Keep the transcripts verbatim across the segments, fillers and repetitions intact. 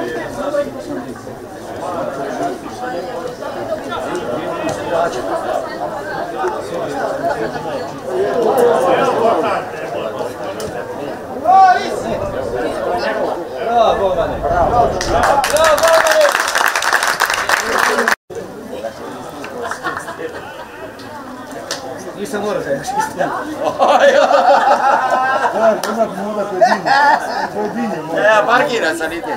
Bravo, Bogdane! Bravo, Bogdane! Nisam morao da još istina. Ja, parkira sam niti.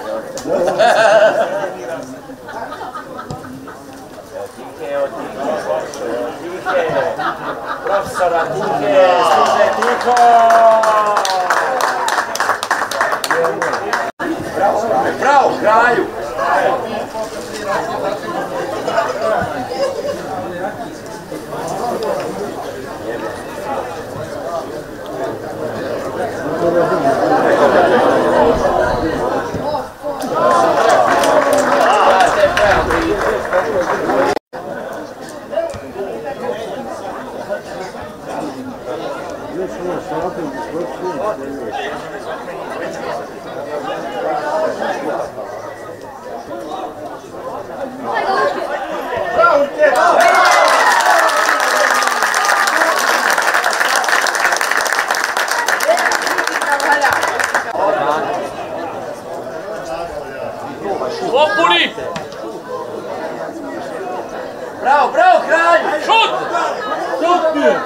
Tike, tike, profesora Tike, stiže Tiko! Bravo, kraju! Opuli! Bravo, bravo, kralj! Šut! Šut mi!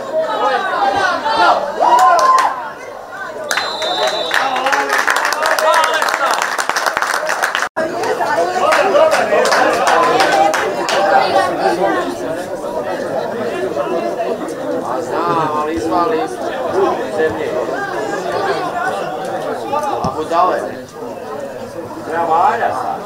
Znam, ali izvali zemlje. A budale. Treba valja sad.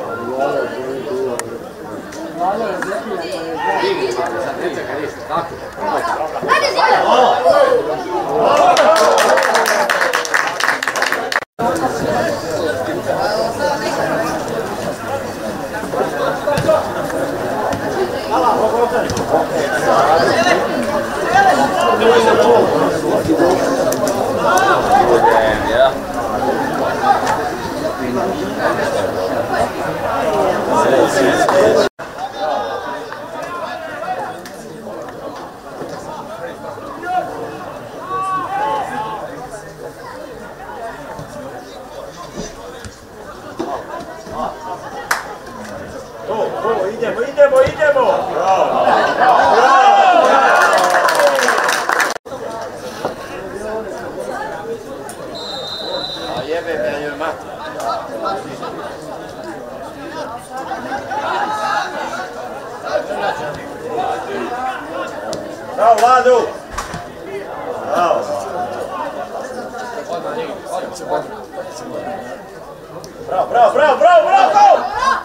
Idemo, idemo, idemo! Bravo! A jebe me joj mati. Bravo, Vladu! Bravo! Bravo, bravo, bravo, bravo, bravo!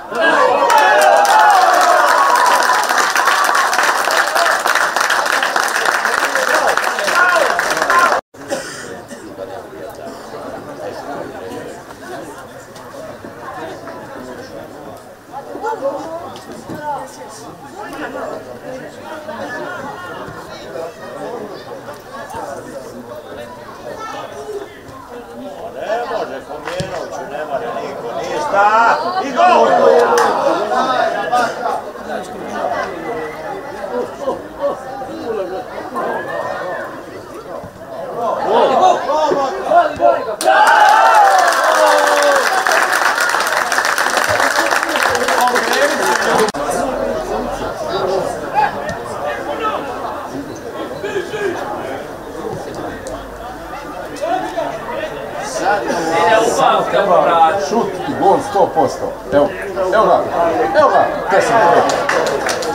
Ne može Komjenoviću, ne može niko, ništa! I gol! Šut i gol sto posto. Evo, evo ga, evo ga, te sam to.